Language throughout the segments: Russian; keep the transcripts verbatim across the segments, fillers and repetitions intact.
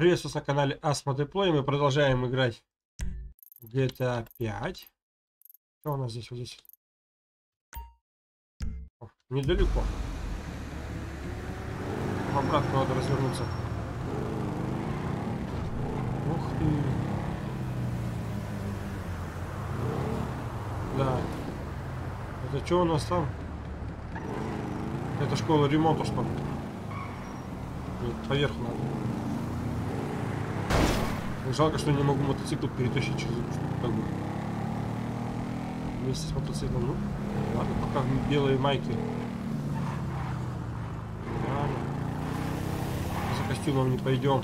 Приветствую на канале Asmodeplay. Мы продолжаем играть в джи ти эй пять. Что у нас здесь? Вот здесь. О, недалеко. Обратно надо развернуться. Ух ты. Да. Это что у нас там? Это школа ремонта, что ли? Нет, поверх надо. Жалко, что не могу мотоцикл перетащить через эту штуку, как бы. Вместе с мотоциклом. Ну, ладно, пока в белые майки. Ладно. За костюмом не пойдем.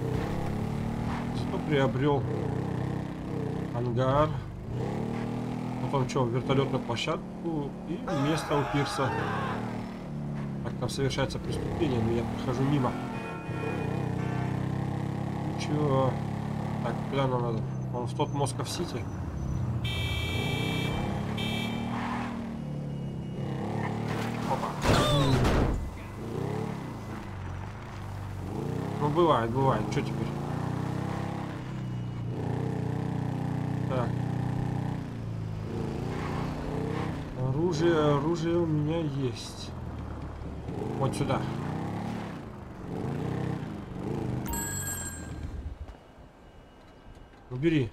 Зато приобрел ангар. Потом что, вертолетную площадку и место у пирса. Так, там совершается преступление, но я прохожу мимо. Чего? Так, куда нам надо? Он в тот Москов-Сити. Опа. Ну, бывает, бывает. Что теперь? Так. Оружие, оружие у меня есть. Вот сюда. Убери.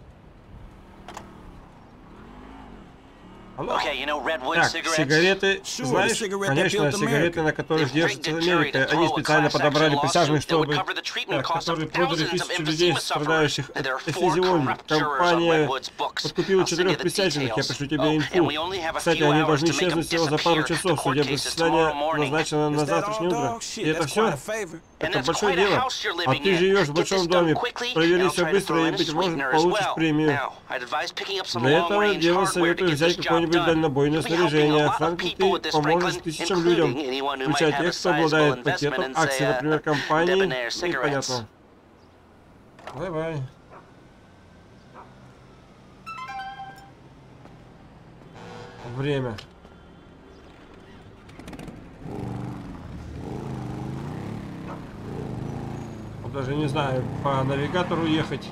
Так, сигареты, знаешь, конечно, сигареты, на которых держится Америка, они специально подобрали присяжных, чтобы, так, которые продали тысячи людей, страдающих от эфизионии. Компания подкупила четырех присяжных, я пришлю тебе инфу. Кстати, они должны исчезнуть всего за пару часов, судебное заседание назначено на завтрашнее утро. И это все? Это большое дело. А ты живешь в большом доме, провери все быстро и, быть может, получишь премию. Для этого дела советую взять какое-нибудь дальнобойное снаряжение. Франклин, ты поможешь тысячам людям, включая тех, кто обладает пакетом акций, например, компании. Непонятно. Давай. Время. Даже не знаю, по навигатору ехать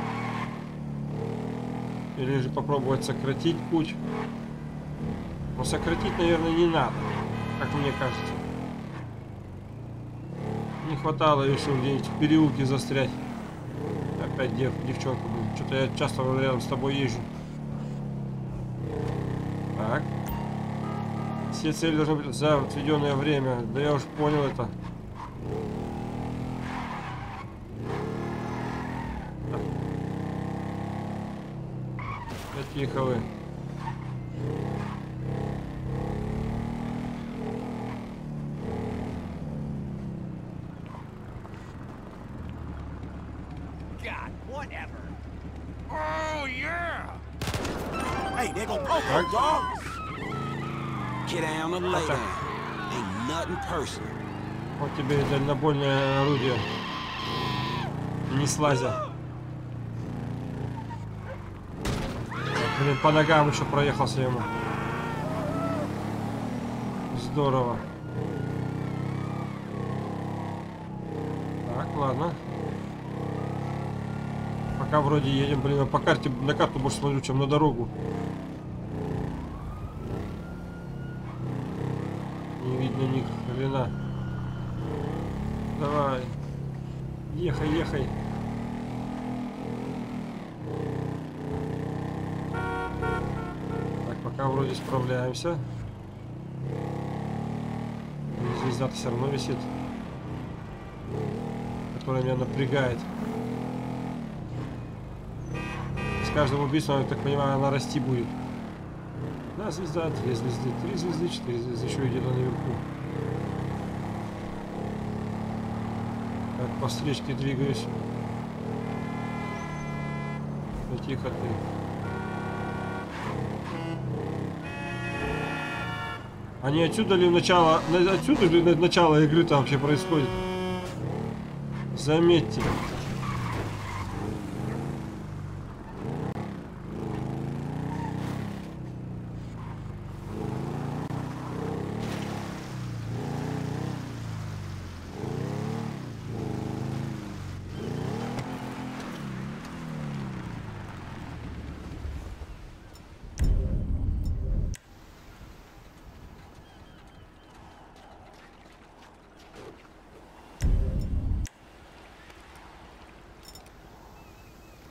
или же попробовать сократить путь. Но сократить, наверное, не надо, как мне кажется. Не хватало еще где-нибудь в переулке застрять. Опять дев, девчонка, что-то я часто рядом с тобой езжу. Так. Все цели должны быть за отведенное время. Да я уж понял это. Тихо вы. God, whatever. Oh yeah. Hey, they go poke dog. Get down and lay down. Ain't nothing personal. Вот тебе дальнобойное орудие. Не слазя. Блин, по ногам еще проехался ему. Здорово. Так, ладно. Пока вроде едем, блин, по карте, на карту больше смотрю, чем на дорогу. Не видно ни хрена. Давай. Ехай, ехай. Пока вроде справляемся. Звезда-то все равно висит, которая меня напрягает. С каждым убийством, я так понимаю, она расти будет. Да, звезда, две звезды, три звезды, четыре звезды, еще где-то наверху. Так, по встречке двигаюсь. Ну, тихо ты. А не отсюда ли начало, отсюда ли начало игры там вообще происходит? Заметьте.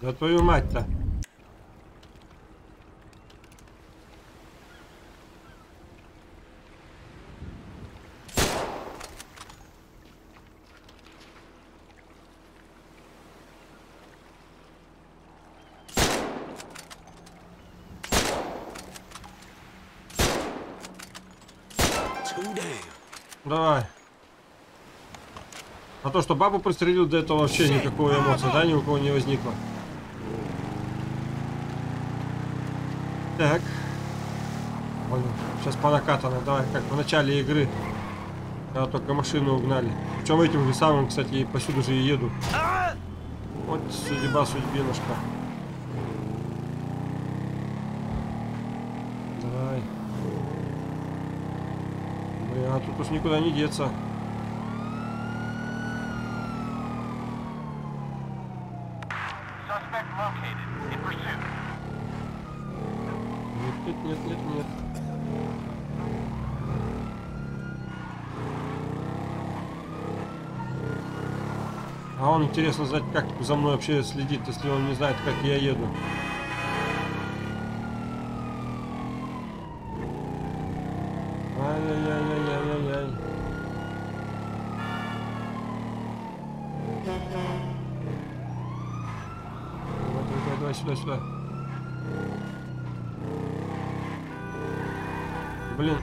Да твою мать-то. Давай. А то, что бабу пристрелил, до этого вообще никакой эмоции, да, ни у кого не возникло. Так. Блин, сейчас по накатанной, давай, как в начале игры. Когда только машину угнали. Причем этим же самым, кстати, и посюда же и еду. Вот судьба, судьбинушка. Давай. Блин, а тут уж никуда не деться. Нет, нет, нет, нет. А он, интересно знать, как за мной вообще следит, если он не знает, как я еду. Ай-яй-яй-яй-яй-яй. Давай, давай, давай, сюда, сюда. Блин.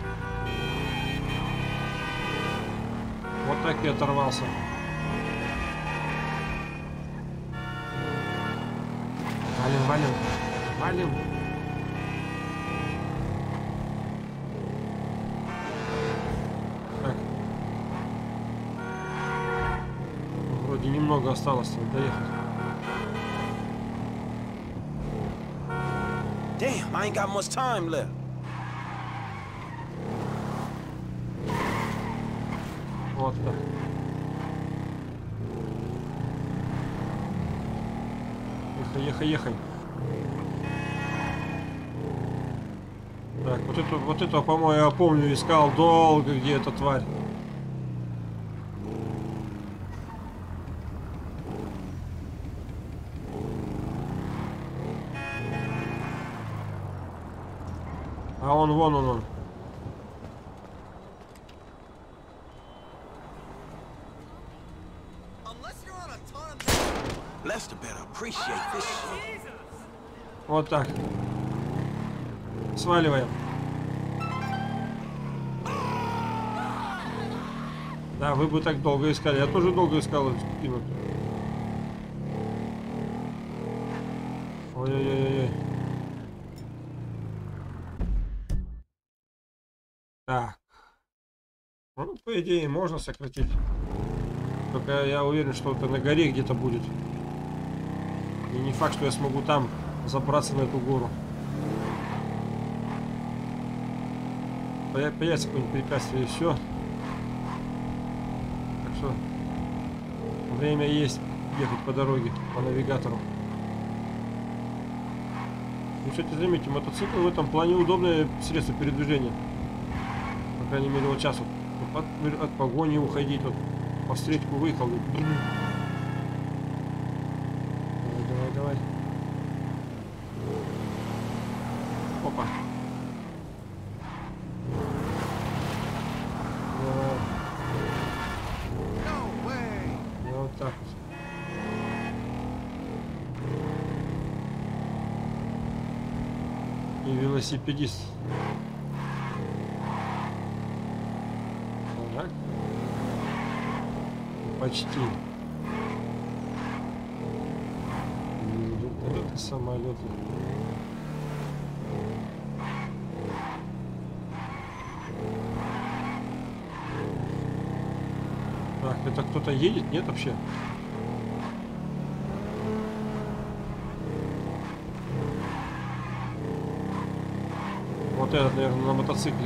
Вот так и оторвался. Валим, валим, валим. Так. Вроде немного осталось доехать. Damn, I ain't got much time left. Вот так. Ехай, ехай, ехай. Так, вот это, вот это, по-моему, я помню, искал долго, где эта тварь. А он, вон он, он. Вот так. Сваливаем. Да, вы бы так долго искали. Я тоже долго искал эту спину. Ой-ой-ой-ой. Так. Ну, по идее, можно сократить. Только я уверен, что это на горе где-то будет. И не факт, что я смогу там забраться на эту гору. Появится какое-нибудь препятствие и все. Так что время есть ехать по дороге, по навигатору. И, кстати, заметьте, мотоцикл в этом плане удобное средство передвижения. По крайней мере, вот сейчас вот от, от погони уходить, вот по встречку выехал. Давай, давай, давай. Опа. Давай. Да, вот так вот. И велосипедист. Так. Почти. Вертолеты, самолеты. Так, это кто-то едет? Нет вообще? Вот этот, наверное, на мотоцикле.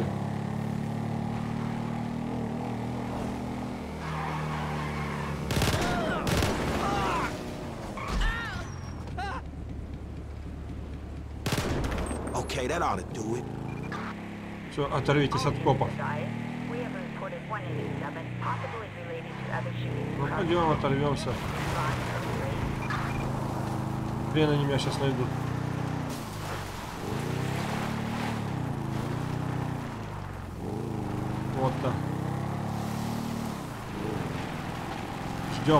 Okay, that ought to do it. Все, оторвитесь от копов. Ну, пойдем, оторвемся. Хрен они меня сейчас найдут. Вот так. Ждем.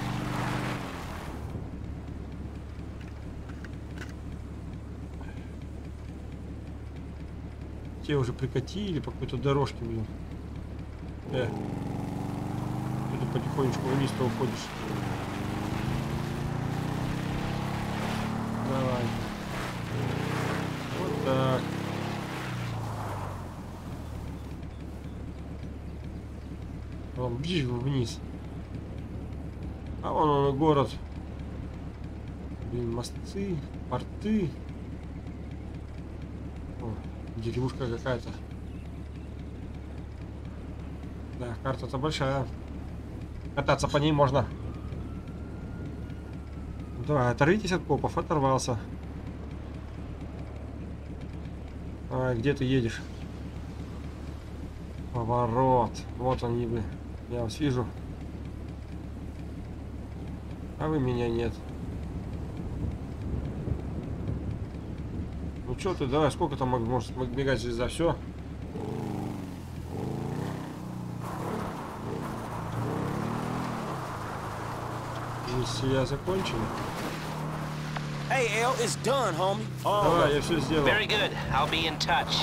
Те уже прикатили по какой-то дорожке, блин. Э. Ты потихонечку вниз-то уходишь. Давай. Вот так. Вон, ближе вниз. А вон он и город. Блин, мосты, порты. О, деревушка какая-то. Да, карта-то большая. Кататься по ней можно. Давай, оторвитесь от копов, оторвался. А, где ты едешь? Поворот. Вот они вы. Я вас вижу. А вы меня нет. Ну что ты, давай, сколько там может бегать звезда? Все. Миссия закончена. Hey, L, it's done, homie. Oh, давай, я все сделал. Very good. I'll be in touch.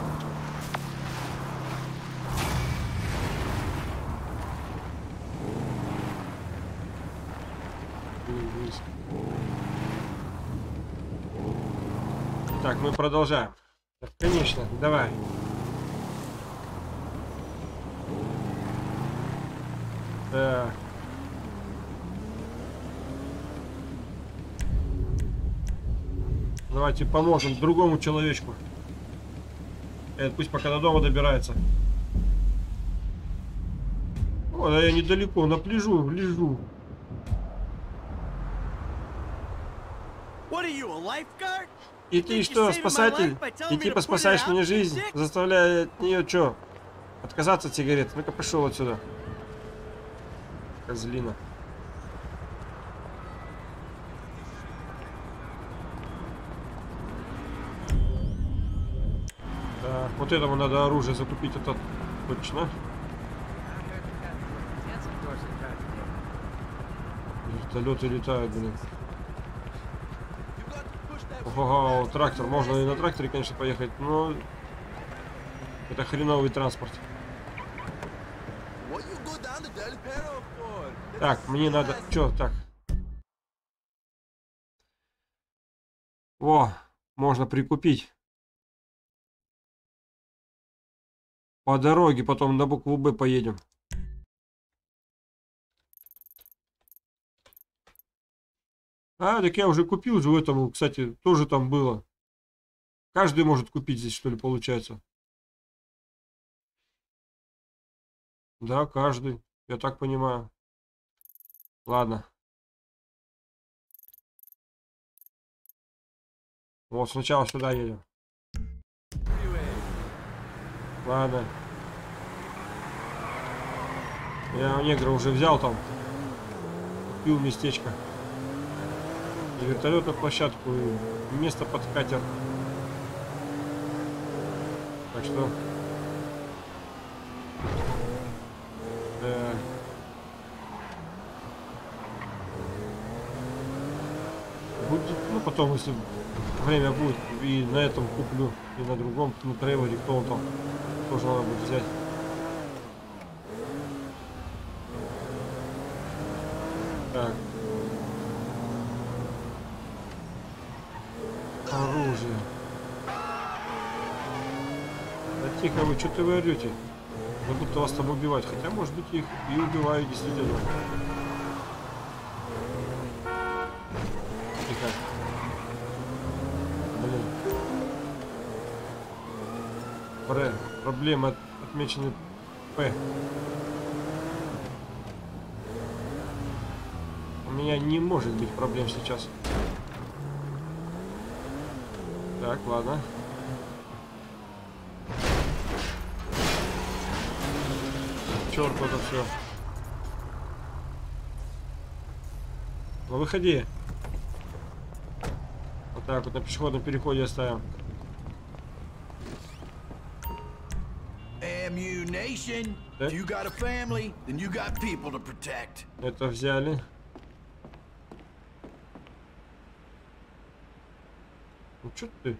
Так, мы продолжаем. Так, конечно, давай. Так. Давайте поможем другому человечку. Это пусть пока до дома добирается. О, да я недалеко, на пляжу, лежу. И ты что, спасатель? И типа спасаешь мне жизнь, заставляя от нее что? Отказаться от сигарет. Ну-ка пошел отсюда. Козлина. Так, вот этому надо оружие закупить, это точно. Вертолеты летают, блин. Ого, трактор. Можно и на тракторе, конечно, поехать, но это хреновый транспорт. Так, мне надо... Чё, так. О, можно прикупить. По дороге потом на букву Б поедем. А, так я уже купил же в этом, кстати, тоже там было. Каждый может купить здесь, что ли, получается? Да, каждый. Я так понимаю. Ладно. Вот сначала сюда едем. Ладно. Я у негра уже взял там. Купил местечко. И вертолетную площадку, и место под катер. Так что... Да. Будет, ну потом, если время будет, и на этом куплю, и на другом, на трейлере, кто он там, тоже надо будет взять. Так. Оружие. Да тихо вы, что-то вы орете? Как будто вас там убивать. Хотя, может быть, их и убиваю, действительно. Тихо. Блин. Бре. Проблемы от, отмечены П. У меня не может быть проблем сейчас. Так, ладно. Черт, это все. Ну выходи. Так, вот на пешеходном переходе оставим. Это взяли. Ну что ты?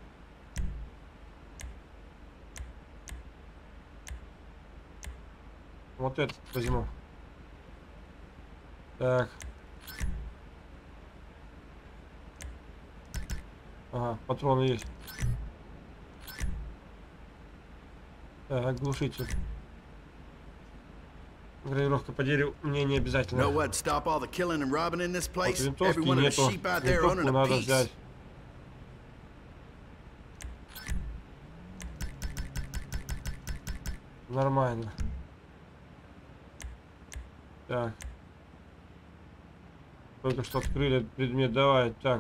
Вот этот возьму. Так. Ага, патроны есть. Так, глушитель. Гравировка по дереву мне не обязательно. Вот винтовки нету. Винтовку надо взять. Нормально. Так. Только что открыли этот предмет. Давай, так.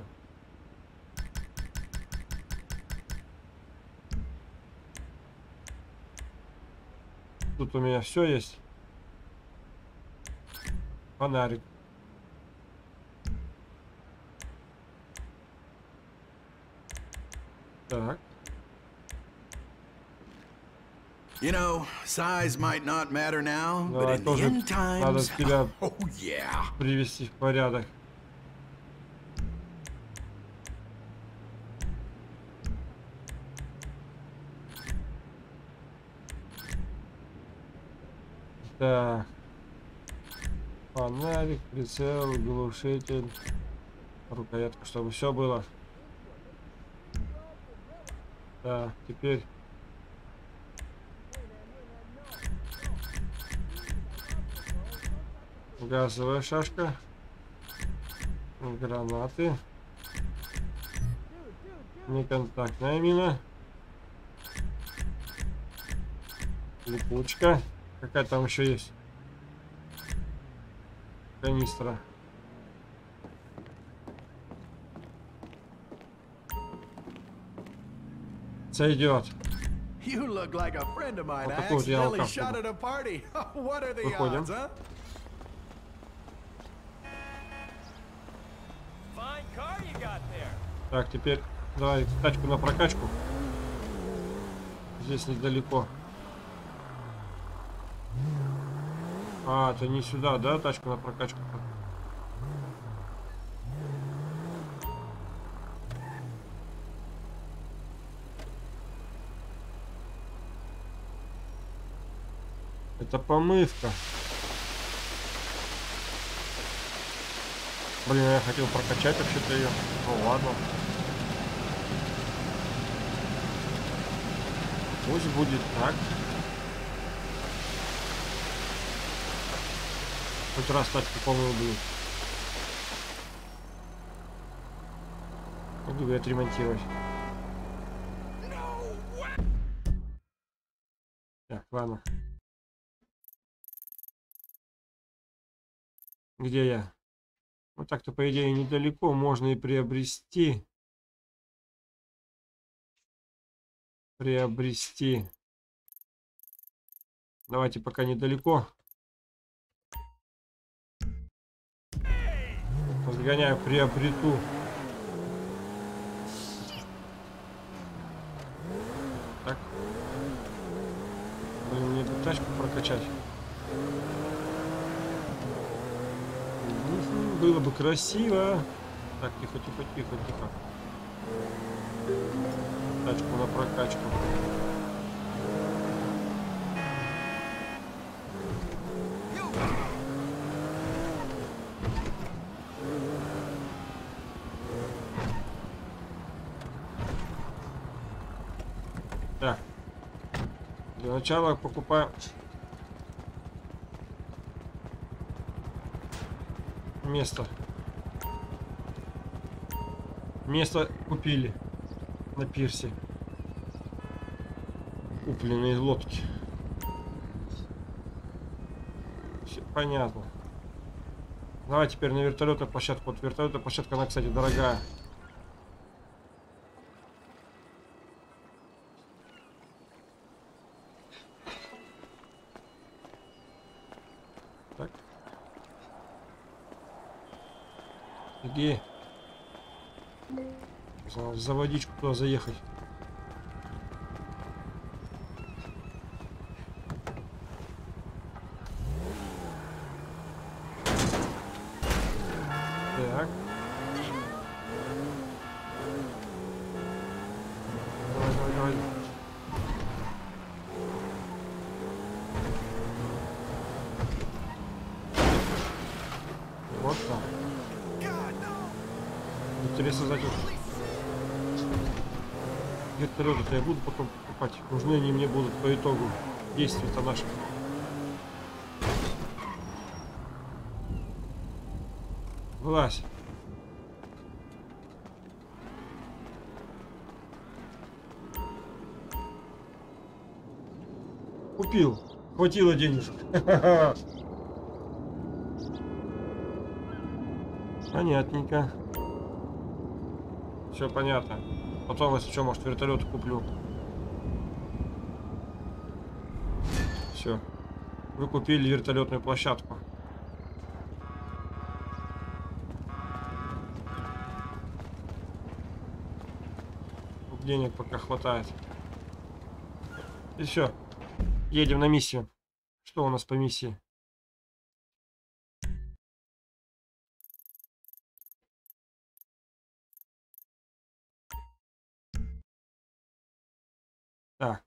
Тут у меня все есть. Фонарик. Так. You know, size might not matter now, but Давай, in the тоже end times, надо тебя oh yeah. привести в порядок. Так. Фонарик, прицел, глушитель, рукоятка, чтобы все было. Так, теперь газовая шашка, гранаты, неконтактная мина, липучка, какая там еще есть, канистра. Сойдет. You look like a friend of mine. Вот I такой вот я accidentally алкаш shot буду. at a party. What are the Выходим. odds, huh? Так, теперь давай тачку на прокачку. Здесь недалеко. А, это не сюда, да, тачку на прокачку? Это помывка. Блин, я хотел прокачать вообще-то ее. Ну ладно. Пусть будет так. Хоть раз тачку помыл будет. Могу я отремонтировать. Так, ладно. Где я? Вот так-то, по идее, недалеко можно и приобрести. Приобрести. Давайте пока недалеко. Подгоняю, приобрету. Так. Блин, мне бы тачку прокачать. Было бы красиво. Так, тихо, тихо, тихо, тихо. Тачку на прокачку. Так. Для начала покупаем место. Место купили на пирсе. Купленные лодки. Все понятно. Давай теперь на вертолетную площадку. Вот вертолетная площадка, она, кстати, дорогая. Так. Иди. За водичку туда заехать. Так. Давай, давай, давай. Вот там. Интересно, зачем? Вертолеты-то я буду потом покупать. Нужны они мне будут по итогу действий-то наших. Вылазь. Купил. Хватило денежек. Понятненько. Все понятно. Потом, если что, может, вертолет куплю. Все. Вы купили вертолетную площадку. Денег пока хватает. И все. Едем на миссию. Что у нас по миссии? Так.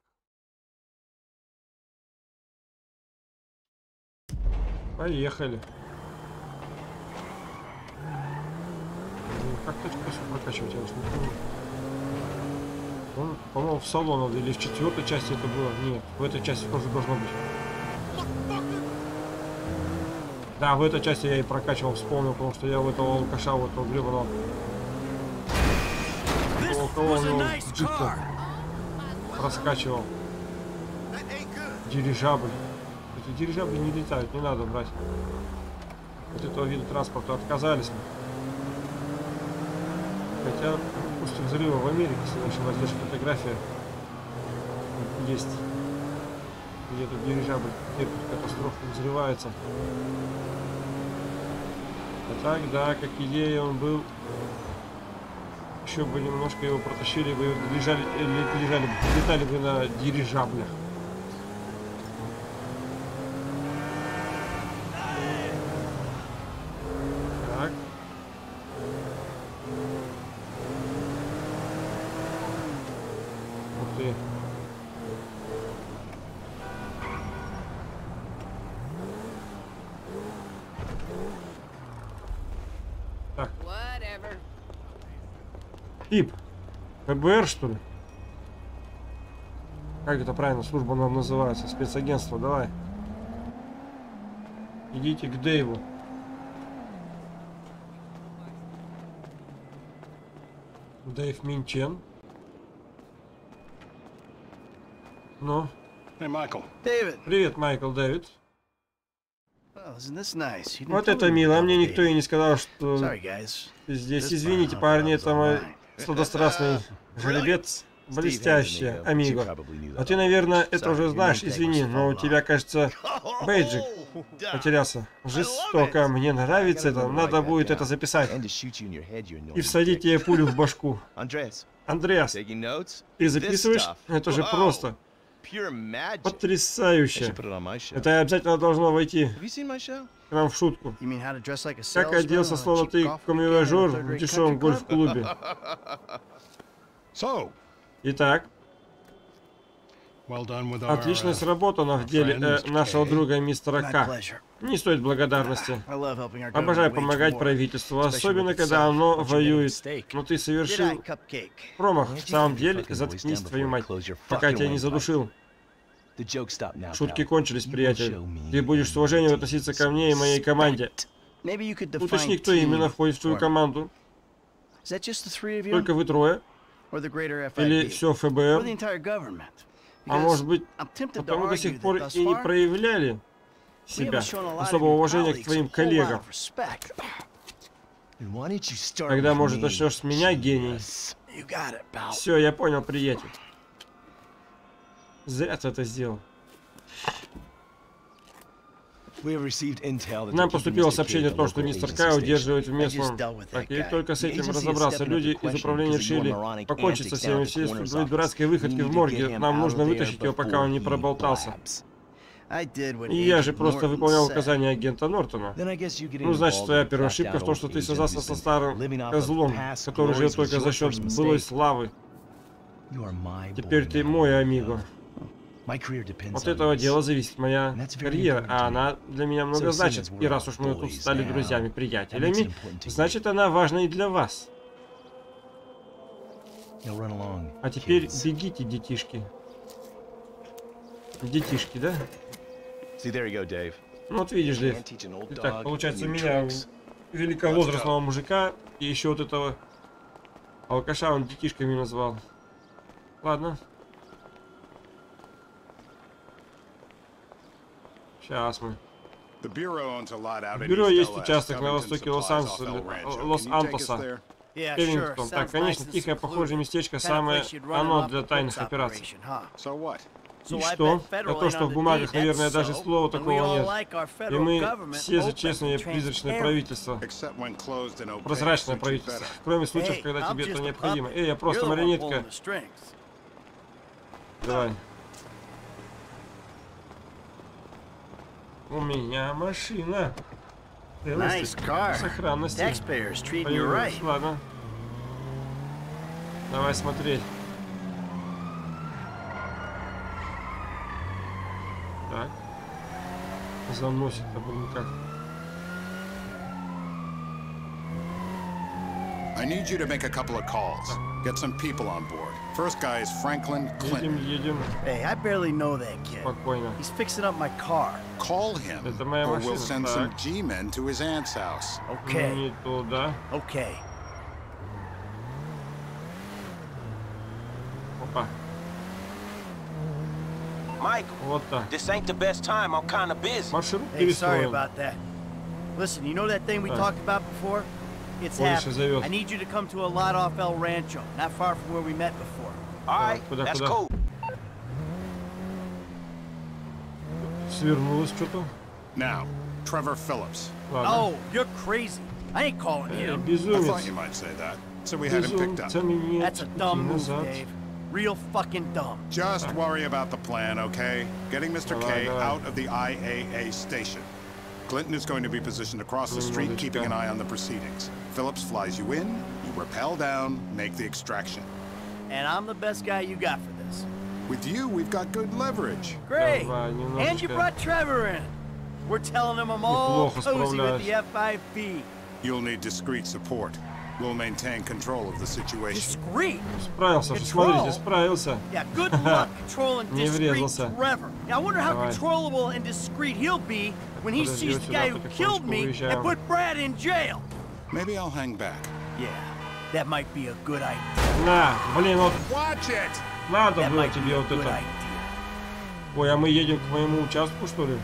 Поехали. Как точку прокачивать, я уж не помню. Он, по-моему, в салон или в четвертой части это было. Нет, в этой части тоже должно быть. Да, в этой части я и прокачивал, вспомнил, потому что я в этого алкаша, в этого гребаного. У кого у него джип-то раскачивал. Дирижабль. Эти дирижабли не летают, не надо брать. От этого вида транспорта отказались мы. Хотя после взрыва в Америке, если не ошибаюсь, даже фотография есть. Где этот дирижабль терпит катастрофу, взрывается. А так, да, как идея он был. Еще бы немножко его протащили бы, лежали, лежали, летали бы на дирижаблях. Так. Ух ты. Так. Тип. ФБР, что ли? Как это правильно служба нам называется? Спецагентство, давай. Идите к Дэйву. Дэйв Минчен. Ну? Привет, Майкл, Дэвид. Вот это мило. Мне никто и не сказал, что здесь. Извините, парни, это мой сладострастный жеребец. Блестящая, амиго. А ты, наверное, это уже знаешь, извини, но у тебя, кажется, бейджик потерялся. Жестоко, мне нравится это, надо будет это записать. И всадить тебе пулю в башку. Андреас, ты записываешь? Это же просто потрясающе. Это обязательно должно войти к нам в шутку. Как оделся, словно ты камеважер в дешевом гольф-клубе. Итак, отлично сработано в деле э, нашего друга мистера К. Не стоит благодарности. Обожаю помогать правительству, особенно когда оно воюет. Но ты совершил промах. В самом деле, заткнись, твою мать, пока я тебя не задушил. Шутки кончились, приятель. Ты будешь с уважением относиться ко мне и моей команде. Уточни, кто именно входит в твою команду. Только вы трое? Или все ФБР? А может быть, потому до сих пор и не проявляли себя, особого уважения к твоим коллегам. Тогда, может, начнешь с меня, гений? Все, я понял, приятель. Зря ты это сделал. Нам поступило сообщение о том, что мистер Кай удерживает в местном... Так, и только с этим разобраться. Люди из управления решили покончить со всеми, все свои дурацкие выходки в морге. Нам нужно вытащить его, пока он не проболтался. И я же просто выполнял указания агента Нортона. Ну, значит, твоя первая ошибка в том, что ты связался со старым козлом, который живет только за счет былой славы. Теперь ты мой амиго. От этого дела зависит моя карьера, а она для меня много значит. И раз уж мы тут стали друзьями, приятелями, значит, она важна и для вас. А теперь бегите, детишки. Детишки, да? Ну вот видишь, Дэйв. Итак, получается, у меня великовозрастного мужика и еще вот этого алкаша он детишками назвал. Ладно. Сейчас мы. В бюро есть участок на востоке Лос-Антоса. Кевингтон. Так, конечно, тихое, похожее местечко, самое оно для тайных операций. И что? А то, что в бумагах, наверное, даже слова такого нет. И мы все за честное призрачное правительство. Прозрачное правительство. Кроме случаев, когда тебе это необходимо. Эй, я просто марионетка. Давай. У меня машина. Сохранности. Появилась. Ладно. Давай смотреть. Так. Заносит, а блин, как. I need you to make a couple of calls. Get some people on board. First guy is Franklin Clinton. Едем, едем. Hey, I barely know that kid. Спокойно. He's fixing up my car. Call him, Это моя or машина. we'll send Так. some G-men to his aunt's house. Okay. Не туда. Okay. Опа. Mike, Вот так. this ain't the best time. I'm kind of busy. Маршрут Hey, sorry перестроен. about that. Listen, you know that thing we Right. talked about before? It's Больше happening. зовет. I need you to come to a lot off El Rancho, not far from where we met before. All right, Куда, that's куда? cool. Свернулось что-то. Now, Trevor Phillips. Ладно. Oh, you're crazy. I ain't calling Э, him. I Безумец. thought you might say that, so we had him picked up. Безумцами нет That's a пути dumb move, назад. Dave. Real fucking dumb. Just worry about the plan, okay? Getting Mister Давай, K давай. out of the I A A station. Clinton is going to be positioned across the street, Немножечко. keeping an eye on the proceedings. Phillips flies you in, you rappel down, make the extraction. And I'm the best guy you got for this. With you, we've got good leverage. Great. Давай, And you немножечко. brought Trevor in. We're telling him I'm all Неплохо cozy with the справляюсь. F I B. You'll need discreet support. We'll maintain control of the situation. Discreet. Справился, что смотрите, справился. Yeah, good luck controlling Не discreet врезался. Trevor. Now, I wonder how Давай. controllable and discreet he'll be when he Подожди, sees вот the сюда guy who потихонечку killed me уезжаем. and put Brad in jail. Maybe I'll hang back. Yeah, that might be a good idea. На, блин, вот Watch it! надо That было might be тебе a вот good это. idea. Ой, а мы едем к моему участку, что ли?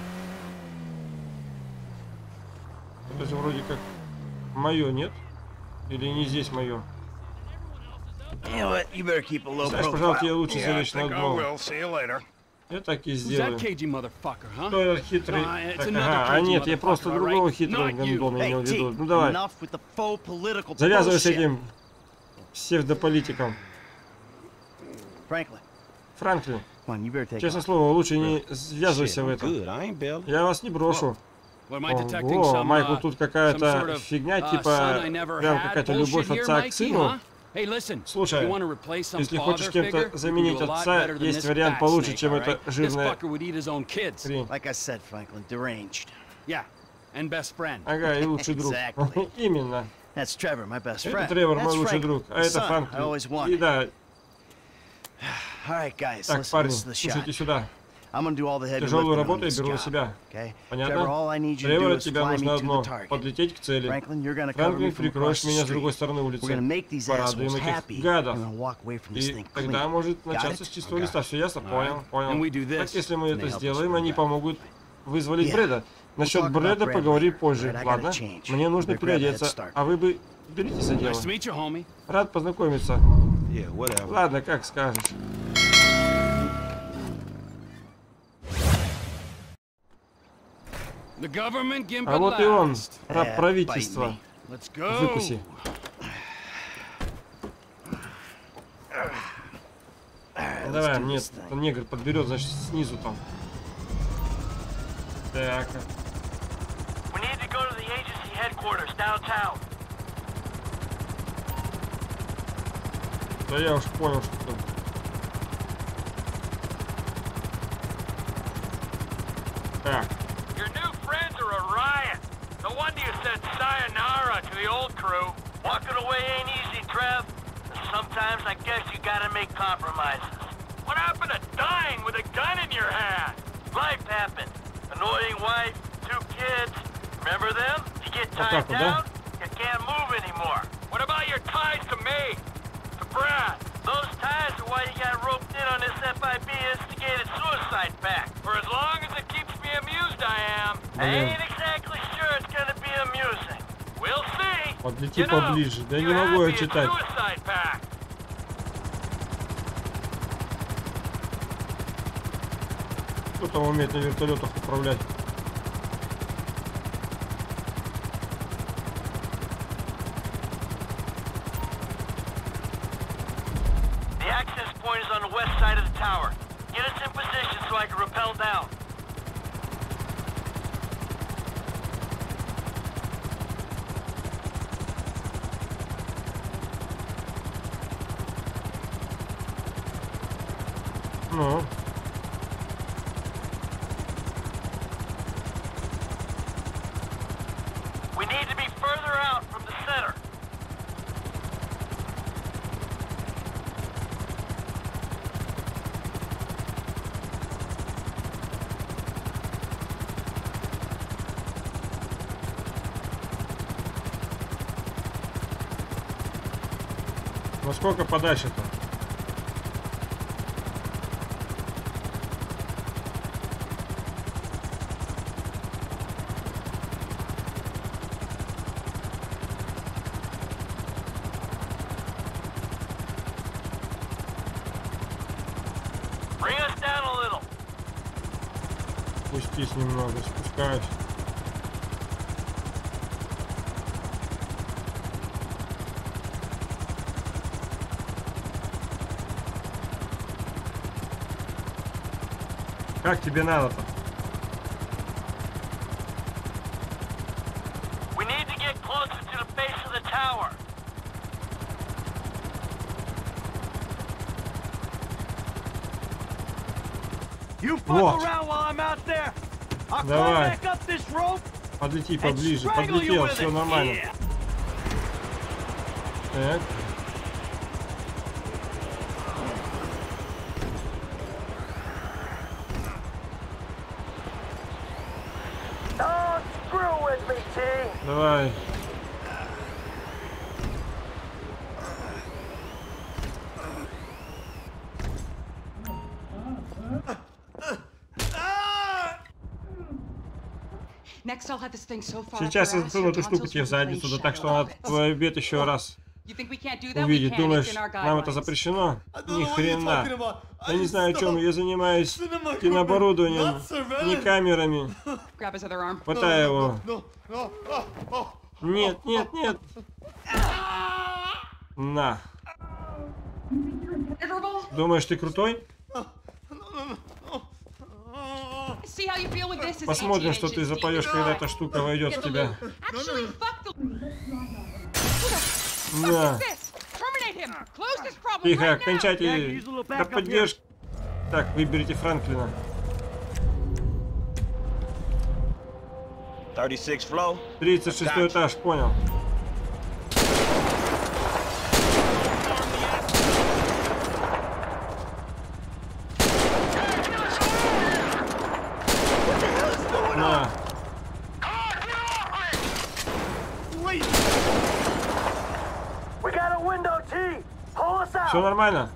Это же вроде как мое, нет? Или не здесь мое? You know what? You better keep a low Знаешь, пожалуй, тебе profile. лучше залечь на дно. See you later. Я так и Who's that сделаю. cagey motherfucker, huh? Кто этот хитрый? Uh, it's Так, another ага, а cagey нет, я просто motherfucker, другого alright? хитрого Not you. гондона имел в Hey, виду. T, Ну давай, enough with the faux political завязывай с bullshit. этим псевдополитиком. Franklin, Франклин, come on, you better take честное off. слово, лучше не ввязывайся в это. Good, I ain't Bill. Я вас не брошу. What am I detecting? Ого, Some, Майкл, uh, тут some какая-то sort of, фигня, uh, типа son I never прям had какая-то любовь bullshit here, отца к Mikey, сыну. huh? Hey, listen, Слушай, you want to replace some если father хочешь кем-то figure, заменить you can do a lot отца, better than есть this вариант fat получше, snake, чем all эта right? This жирная fucker would eat his own kids. хрень. Like I said, Franklin, deranged. Yeah, and best friend. Ага, и лучший друг. Exactly. Именно. That's Trevor, my best Это friend. Тревор, That's мой лучший Franklin, друг. А the это son I Франклин. always И wanted. да, All right, guys, так, listen, парни, this is the shot. слушайте сюда. I'm gonna do all the heavy Тяжелую lifting on работу я this беру на job. себя. Okay? Понятно? Trevor, all I need you to do Тревор, от is тебя fly me нужно to одно the target. — подлететь к цели. Franklin, you're gonna cover me Франклин, from across прикроешь the меня с другой street. стороны We're улицы. gonna make these Порадуем assholes этих happy. гадов. I'm gonna walk away from this И thing тогда clean. может Got начаться it? с чистого листа. Все ясно? Понял, And понял. we do this, Так, если мы and это they help us сделаем, bring они back. помогут вызволить Yeah. Брэда. Насчет talk about Брэда Brad поговорим later. позже, Right, I gotta ладно? change. Мне нужно Better grab a head переодеться, start. а вы бы берите за дело. Nice to meet you, homie. Рад познакомиться. Yeah, whatever. Ладно, как скажешь. А вот и он, раб правительства. Выкуси. Давай, нет, негр подберет, значит, снизу там. Так. Да я уж понял, что там. Так. Your new friends are a riot. No wonder you said sayonara to the old crew. Walking away ain't easy, Trev. Sometimes I guess you gotta make compromises. What happened to dying with a gun in your hand? Life happened. Annoying wife, two kids. Remember them? You get tied down, you can't move anymore. What about your ties to me? To Brad? Those ties are why you got roped in on this F I B instigated suicide pact. For as long as it keeps me amused, I am. I ain't exactly sure it's gonna be amusing. We'll see. Подлети поближе. Да не могу я читать. Кто там умеет на вертолетах управлять? The access point is on the west side of the tower. Get us in position so I can rappel down. Ну. We need to be further out from the center. Насколько подальше-то? Спустись немного, спускаюсь. Как тебе надо-то? We need to get closer to the base of the tower. You fuck around while I'm out there. I'll climb back up this rope. Подлети поближе, подлетел, все нормально. Так. Давай. Сейчас я засуну эту штуку тебе в задницу, да так, что она твой обед еще раз увидит. Думаешь, нам это запрещено? Ни хрена. Я не знаю, о чем я занимаюсь. Кинооборудованием, не камерами. Хватай его. Нет, нет, нет. На. Думаешь, ты крутой? Посмотрим, что ты запоешь, когда эта штука войдет в тебя. На. Тихо, окончайте. Да поддержки. Так, выберите Франклина. тридцать шестой этаж, понял. На. Все нормально.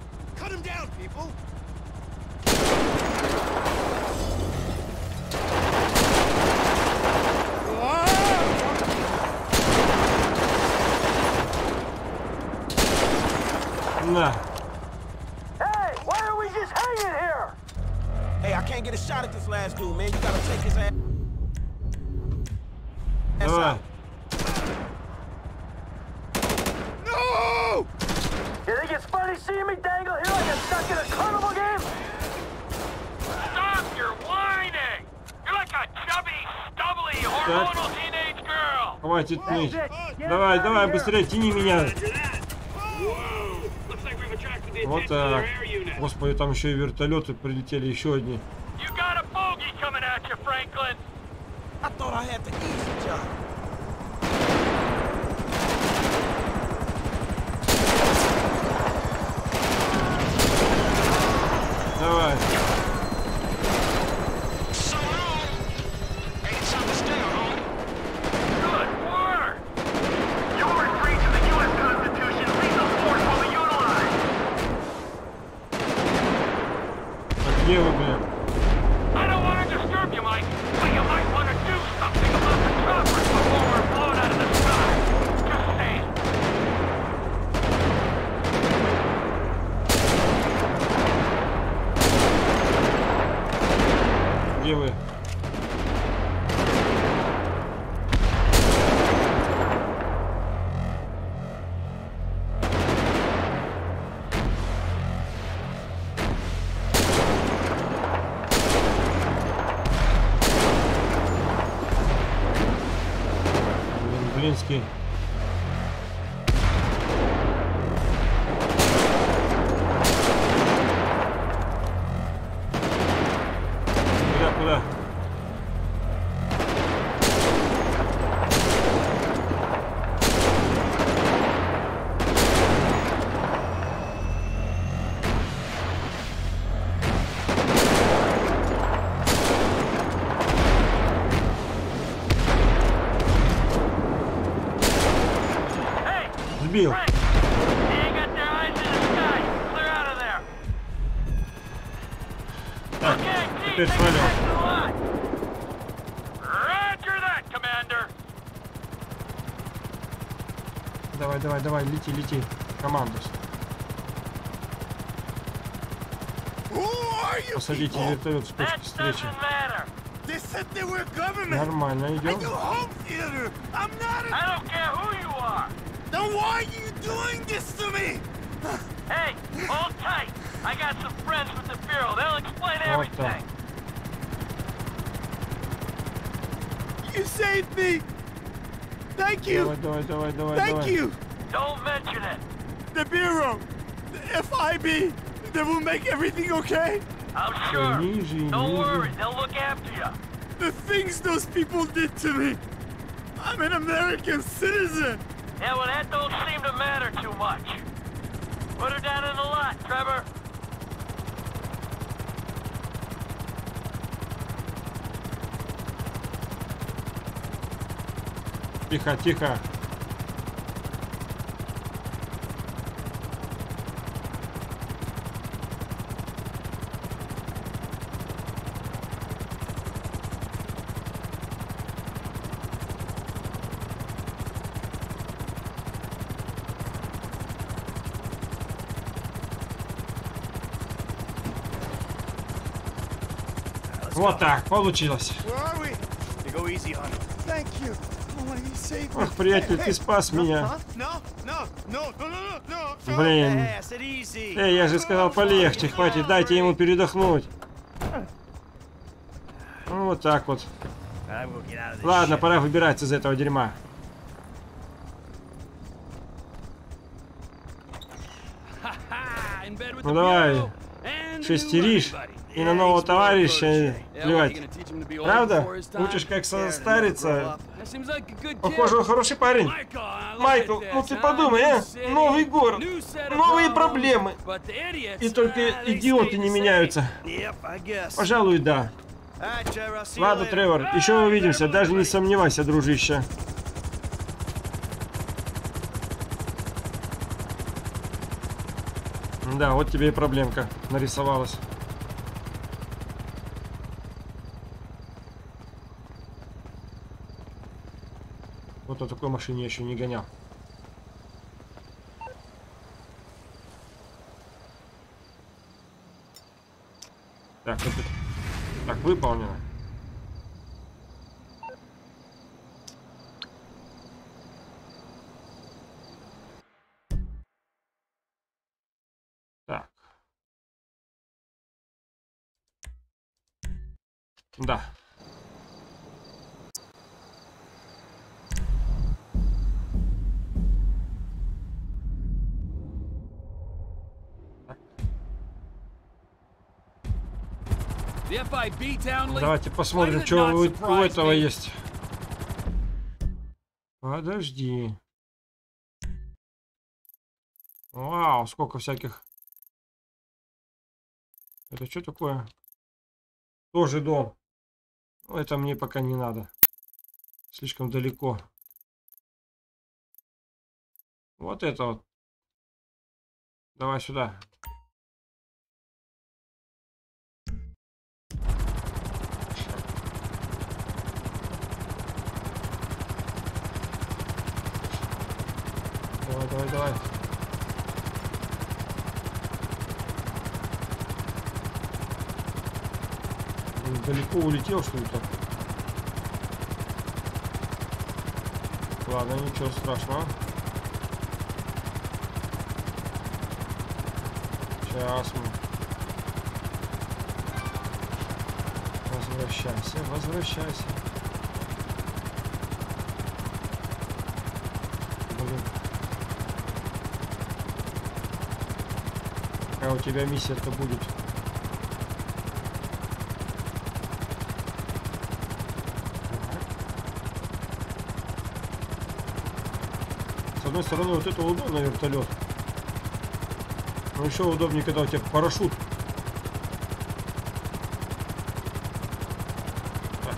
На. Hey, why are we just hanging here? Hey, I can't get a shot at this last dude, man. You gotta take his ass. Давай. You think it's funny seeing me dangle here like I'm stuck in a carnival game? Stop your whining! You're like a chubby, stubbly, hormonal teenage girl! Хватит ныть. Давай, давай, быстрее, тяни меня. Вот так. Господи, там еще и вертолеты прилетели, еще одни. You got a bogey coming at you, Franklin! I thought I had the easy job. Давай. Good work! You're free to the U S Constitution. Lethal force will be utilized. А где вы, блин? I don't want to disturb you, Mike, but you might want to do something about the choppers before we're blown out of the sky. Just saying. Где вы? Блин, блинский. Куда, куда? Hey, Сбил. Frank! They ain't got their eyes in the sky. Clear out of there. Так, Okay, team, теперь take it свалил. back to the line. Roger that, Commander. Давай, давай, давай, лети, лети. Командос. Who are you Посадите people? вертолет с точки That встречи. doesn't matter. They said they were government. Нормально, I идем. do home theater. I'm not a... I don't care who you are. Then why are you doing this to me? Hey, hold tight. I got some friends with the Bureau. They'll explain Вот так. everything. You saved me. Thank you. Давай, давай, давай, давай, Thank давай. you. Don't mention it. The Bureau. The F I B. They will make everything okay. I'm Всё, sure. ниже, Don't ниже. worry. They'll look after you. The things those people did to me. I'm an American citizen. Yeah, well, that don't seem to matter too much. Put her down in the lot, Trevor. Тихо, тихо. Вот так, получилось. Where are we? You go easy on him. Thank you. Oh, he saved me. Ох, приятель, ты спас меня. No, no, no, no, no, no, no. Блин. Hey, I said easy. Эй, я же сказал полегче, хватит, дайте ему передохнуть. Ну, вот так вот. I will get out of this Ладно, shit. пора выбираться из этого дерьма. Ha-ha! In bed with Ну the давай, Bureau and the new шестеришь buddy. и на нового товарища Yeah, what, you плевать. gonna teach him to be old Правда? before his time? Учишь, как состариться. That seems like a good kid. Похоже, он хороший парень. Michael, I look Майкл, at ну this, ты huh? подумай, New а? city, Новый город, new set of новые problems, проблемы. but the idiots, И только ah, they идиоты stay не the same. меняются. Yep, I guess. Пожалуй, да. All right, Trevor, I'll see you Ладно, later. Тревор, еще увидимся, даже не сомневайся, дружище. Да, вот тебе и проблемка нарисовалась. Вот на такой машине я еще не гонял. Так, это... Так, выполнено. Да. Давайте посмотрим, что у, у этого есть. Подожди. Вау, сколько всяких. Это что такое? Тоже дом. Но это мне пока не надо. Слишком далеко. Вот это вот. Давай сюда. Давай, давай, давай. Далеко улетел, что ли, так? Ладно, ничего страшного. Сейчас мы. Возвращайся, возвращайся. Блин. Какая у тебя миссия-то будет? С одной стороны, вот это удобно, вертолет. Но еще удобнее, когда у тебя парашют. Так.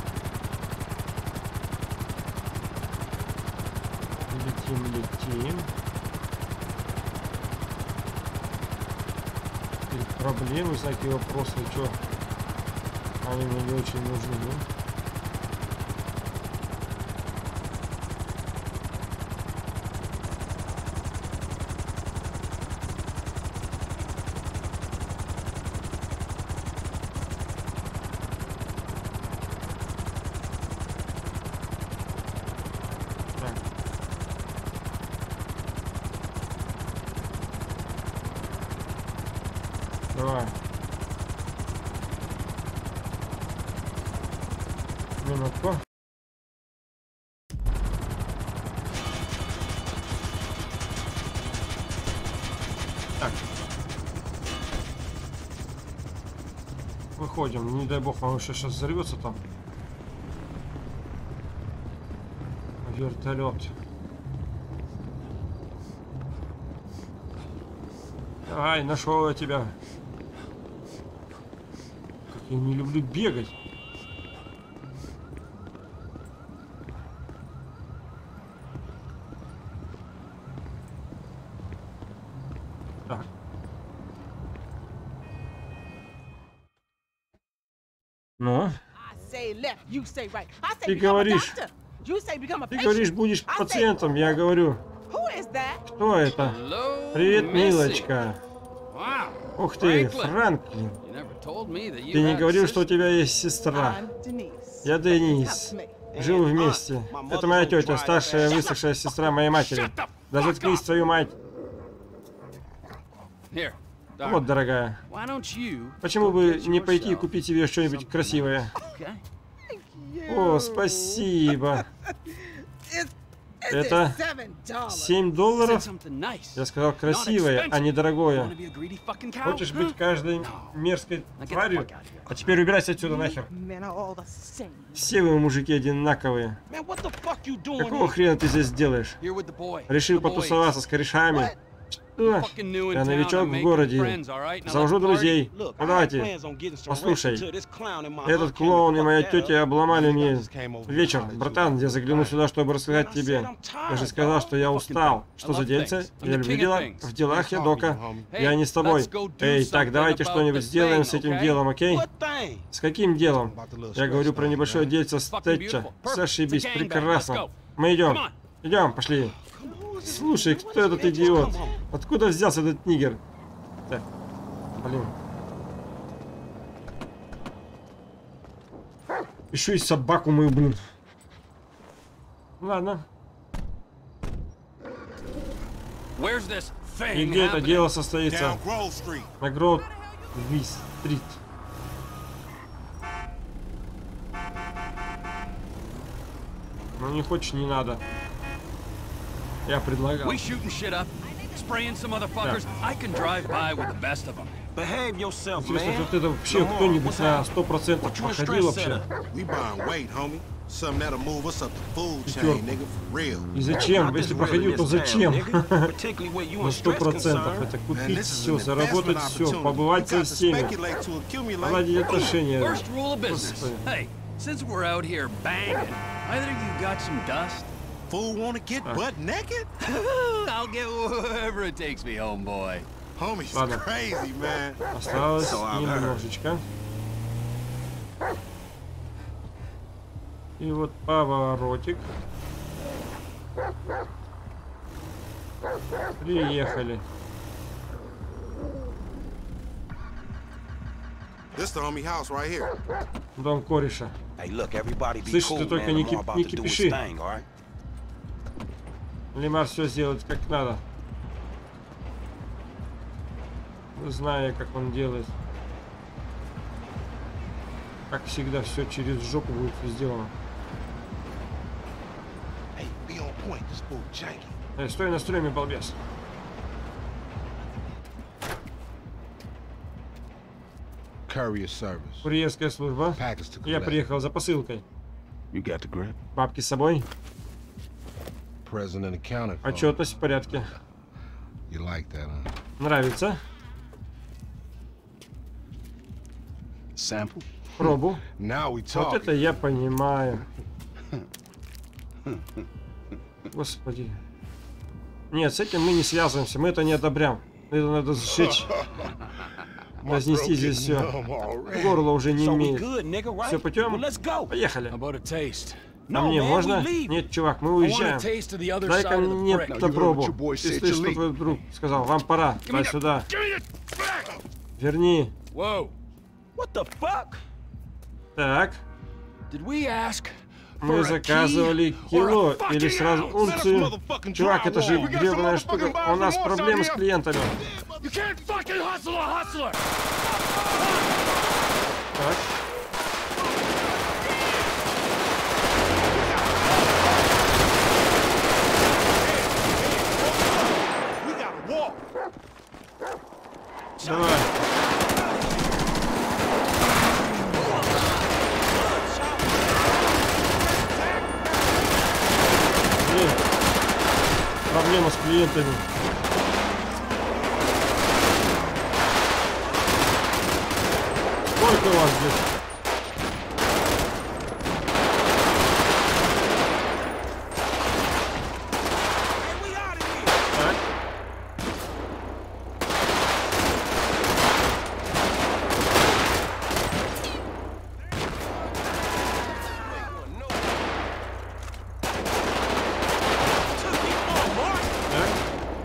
Летим, летим. И проблемы, всякие вопросы, что они мне не очень нужны. Давай. Минутку. Так. Выходим. Не дай бог, он еще сейчас взорвется там. Вертолет. Давай, нашел я тебя. Я не люблю бегать. Так. Ну? Ты говоришь. Ты говоришь, будешь пациентом, я говорю. Кто это? Привет, милочка. Ух ты, Франклин. Ты не говорил, что у тебя есть сестра. Я Денис. Живу вместе. Это моя тетя, старшая высохшая сестра моей матери. Да заткнись, твою мать. Вот, дорогая. Почему бы не пойти и купить себе что-нибудь красивое? О, спасибо. Это семь долларов? Я сказал красивое, а не дорогое. Хочешь быть каждой мерзкой тварью? А теперь убирайся отсюда нахер. Все вы, мужики, одинаковые. Какого хрена ты здесь делаешь? Решил потусоваться с корешами? Что? Я новичок в городе. Завожу друзей. Ну давайте. Послушай. Этот клоун и моя тетя обломали мне вечер. Братан, я загляну сюда, чтобы рассказать тебе. Я же сказал, что я устал. Что за дельце? Я люблю дела. В делах я дока. Я не с тобой. Эй, так, давайте что-нибудь сделаем с этим делом, окей? С каким делом? Я говорю про небольшое дельце с Тэтча. Зашибись, прекрасно. Мы идем. Идем, пошли. Слушай, кто этот идиот? Откуда взялся этот нигер? Так, блин. Еще и собаку мою, блин. Ладно. И где это дело состоится? На Гроув-стрит. Ну не хочешь, не надо. Я предлагал. We shooting shit up, spraying some motherfuckers. I can drive by with the best of them. Behave yourself, Интересно, man. вот это вообще кто-нибудь на сто процентов проходил вообще? We buying weight, homie. Something that'll move us up the food chain, nigga, for real. И зачем? Если проходил, то зачем? На сто процентов. Это купить все, заработать все, побывать со всеми, наладить отношения. First rule of business. Hey, since we're out here banging, either you got some dust. Fool wanna get butt naked? I'll get wherever it takes me, homeboy. Homie's Ладно. crazy, man. Осталось немножечко. И вот поворотик. Приехали. This the homie house right here. Дом кореша. Hey, look, everybody be Слышь, cool, ты только man. не Lamar кип- about не to do his кипиши. thing, all right? Лемар все сделает как надо. Знаю, как он делает. Как всегда, все через жопу будет сделано. Hey, be on point. This fool janky. Эй, стой на стреме, балбес. Courier service. Курьерская служба. Package to Я collect. приехал за посылкой. You got the grip? Бабки с собой. Present and accounted for. Отчетность в порядке. You like that, huh? Нравится? Sample? Пробу. Now we Вот talk. это я понимаю. Господи. Нет, с этим мы не связываемся, мы это не одобряем. Это надо сжечь. Разнести здесь все. Горло уже не So we имеет. good, nigga, right? Все путем? Well, let's go. Поехали. How about a taste? А No, мне man, можно? we leave. Нет, чувак, мы I want a уезжаем. taste of the other Дай-ка side of the мне brick. на пробу. Ты слышишь, что твой друг сказал? Вам пора. Дай сюда. Верни. Whoa. What the fuck? Так. Did we ask Мы for a заказывали key or кило a fucking или сразу ounce? унцию. Чувак, это же гребаная штука. У нас проблемы с клиентами. You can't fucking hustle a hustler. Так. We gotta walk. Давай. Блин. Проблема с клиентами. Сколько у вас здесь? Так. Так.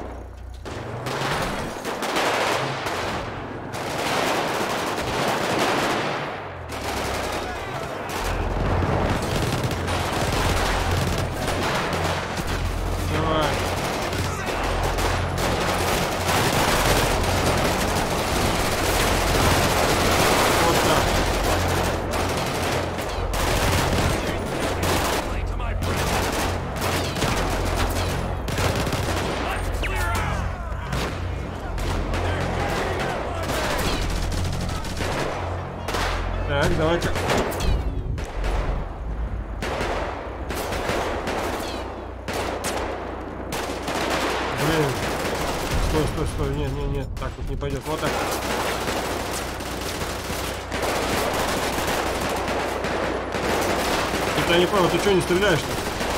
Давай. Вот так. Так, давайте. Блин. Стой, стой, стой. Нет, нет, нет. Так вот не пойдет. Вот так. Я не понял, ты что не стреляешь-то?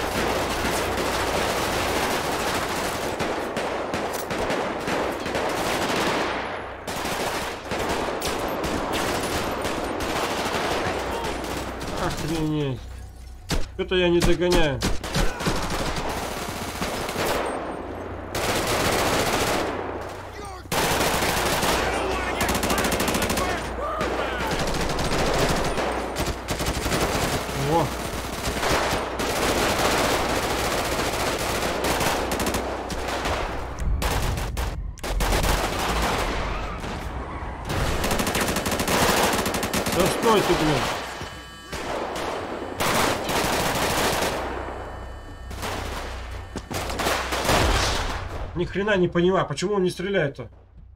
Охренеть. Это я не догоняю. Во. Да стой ты, блин. Ни хрена не понимаю, почему он не стреляет-то?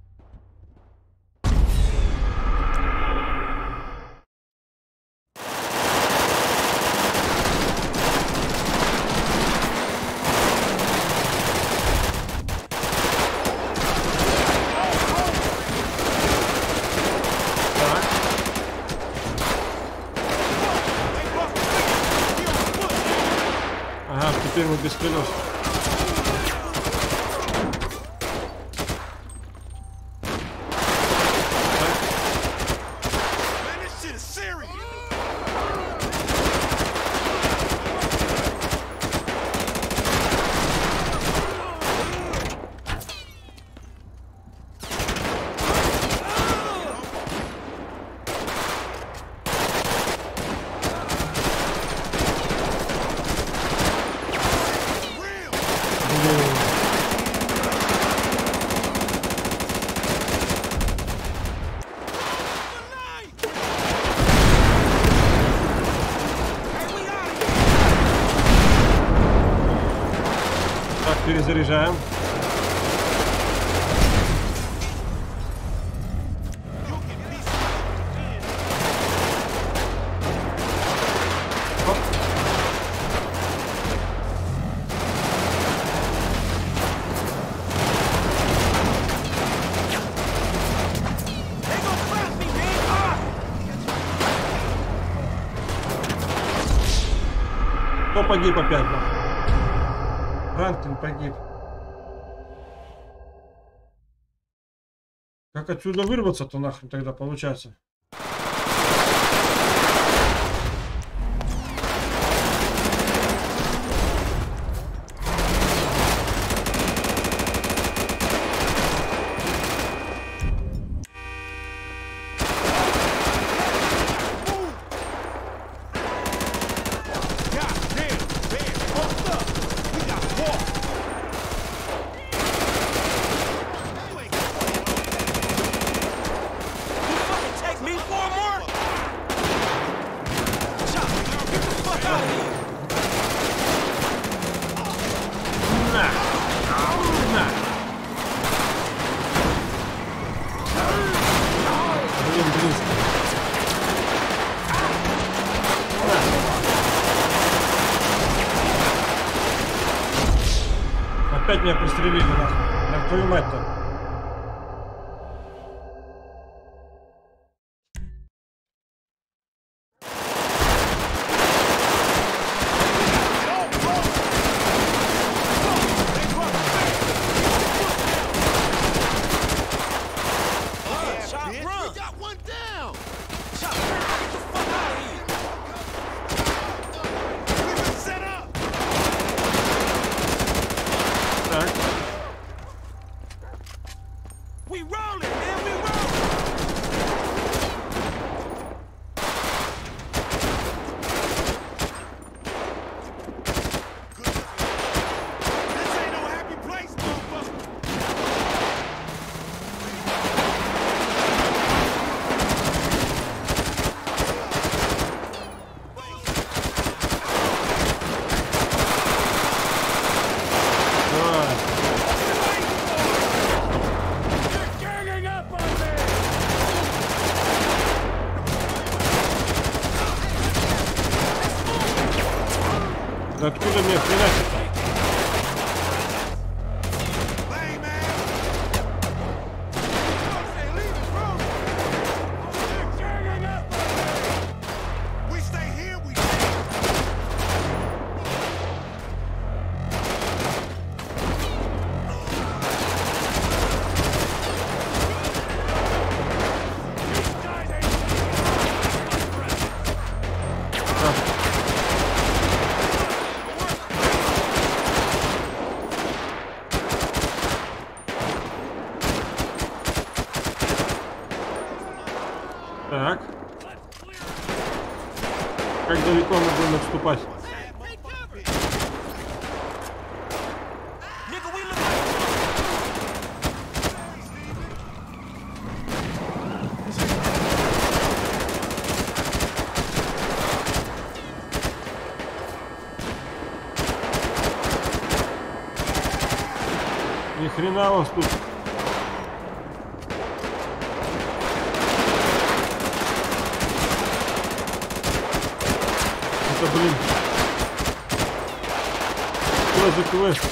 Теперь мы без колес. Перезаряжаем. Оп. Кто погиб опять? Франклин погиб. Как отсюда вырваться-то нахрен тогда получается? Опять меня пристрелили, нахуй. Так твою мать-то. Откуда мне хренать-то? Так. Как далеко мы будем отступать? Ни криминалов тут. Это, блин. Что за квест?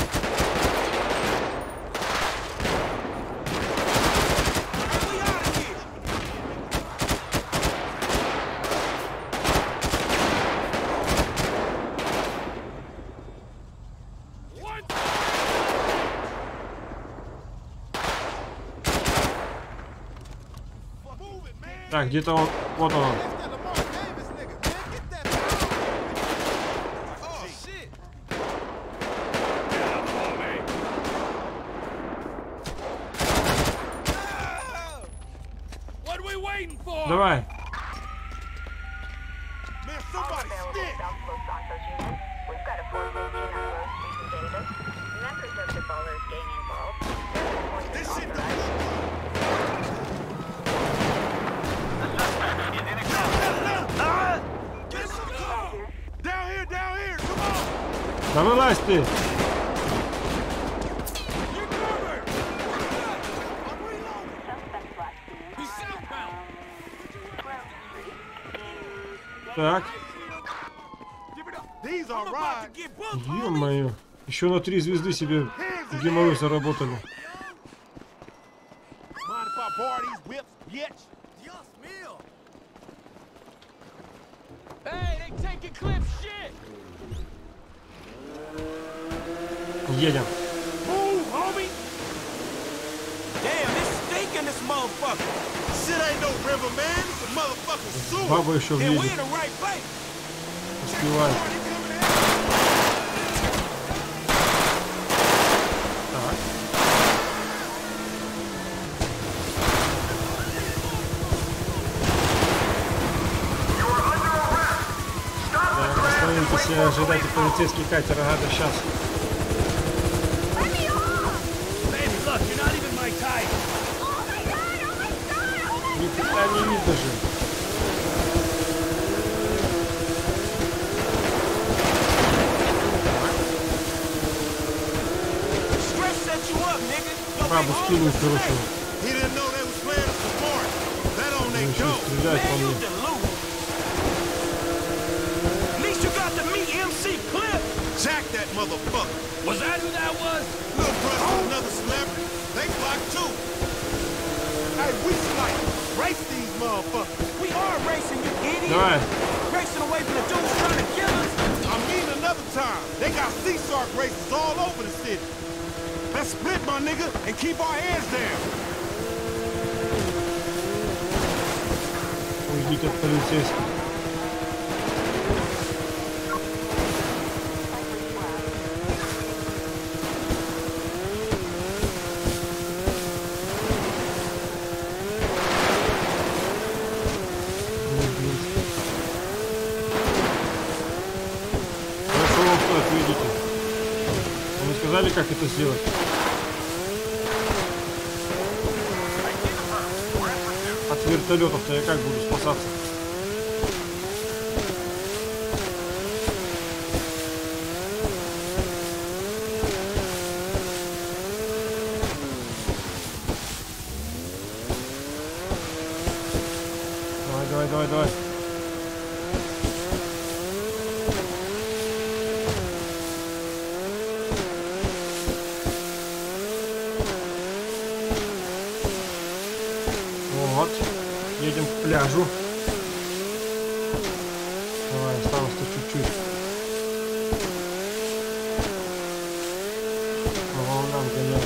Так, где-то он, вот он. Давай. Да вылазь ты! Так. Ё-моё. Еще на три звезды себе геморрой заработали. Едем. Баба еще въедет. Успевает. Так. Так, остановитесь и ожидайте полицейский катер. Ага, да сейчас. Никогда не видно же. Бабу скинуть, короче. Он еще стреляет по мне. Jack that motherfucker. Was that who that was? Little brother, oh. Another celebrity. They blocked too. Hey, we like race these motherfuckers. We are racing, you idiot. Давай. Racing away from the dudes trying to kill us. I mean another time. They got sea shark races all over the city. Let's split, my nigga, and keep our heads down. Уйдите от полицейских. Как это сделать? От вертолетов-то я как буду спасаться? Давай, давай, давай, давай. Едем к пляжу. Давай, осталось-то чуть-чуть. По волнам гоняем.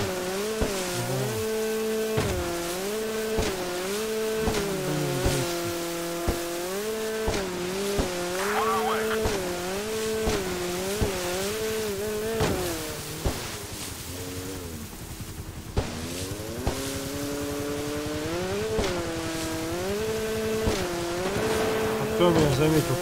Кто меня заметил?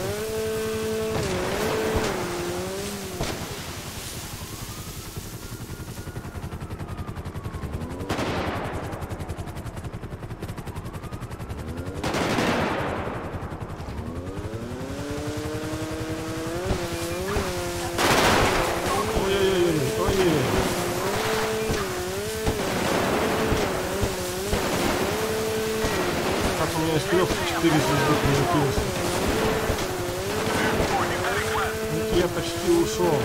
Ой-ой-ой, ой-ой-ой. У меня из трех четыре звезды прилетелось. Я почти ушел.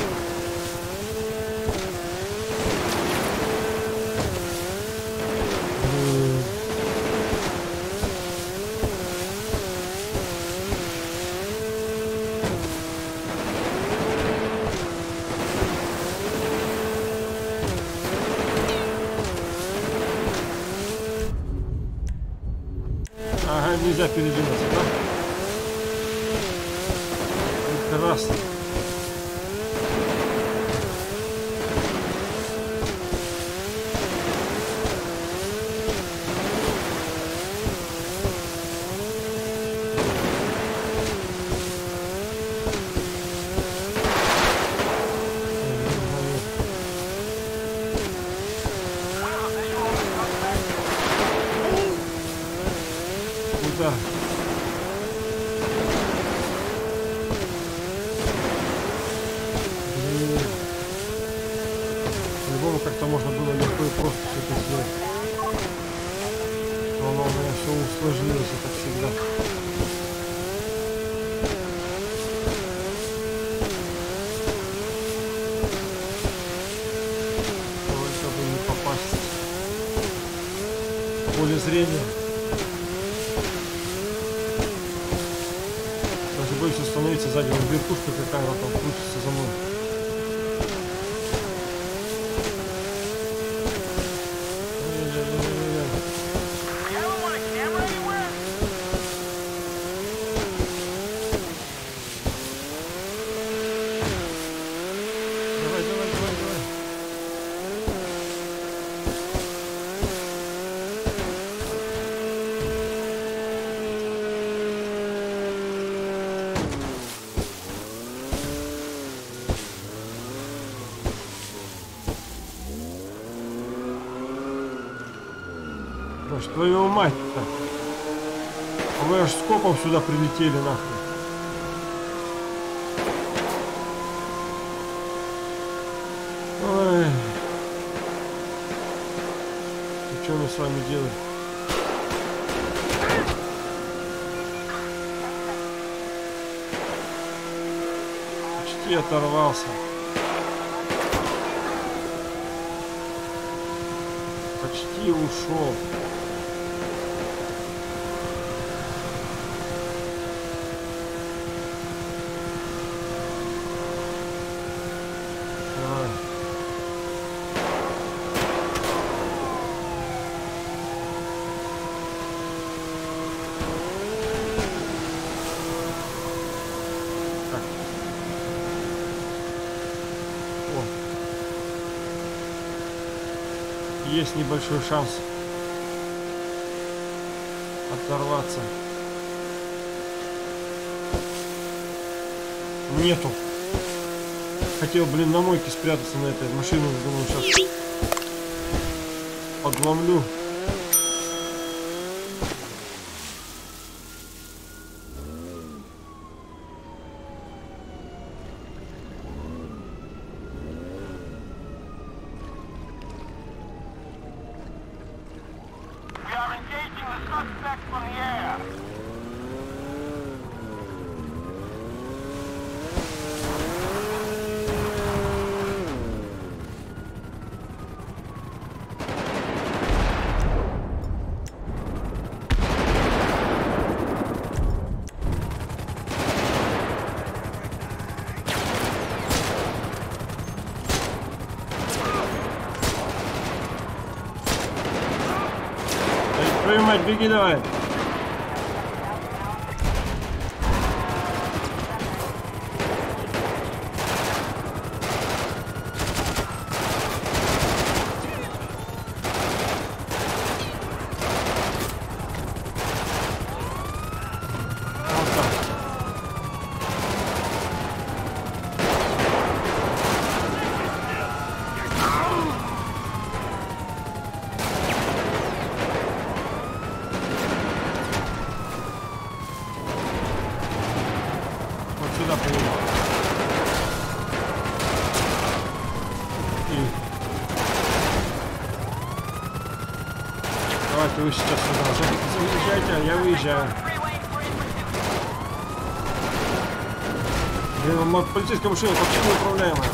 Ага, нельзя передвинуться, да? Прекрасно. Куда? По-любому как-то можно было легко и просто все это сделать. Но оно у меня все усложнилось, это всегда. Только бы не попасть в поле зрения. Даже боюсь остановиться сзади, вот вертушка какая-то там крутится за мной. Давай, давай, давай, давай. Да что твою мать-то? А вы аж скопом сюда прилетели нахрен. Ой. И что мы с вами делаем? Почти оторвался. Почти ушел. Давай. Так. О. Есть небольшой шанс оторваться. Нету. Хотел, блин, на мойке спрятаться на этой машине. Думаю, сейчас подломлю. We are engaging the suspect from the air. Твою мать, беги давай. Вот так. Вот сюда поедем. И... Давайте вы сейчас сюда. выезжайте, а я выезжаю. Блин, полицейская машина вообще неуправляемая.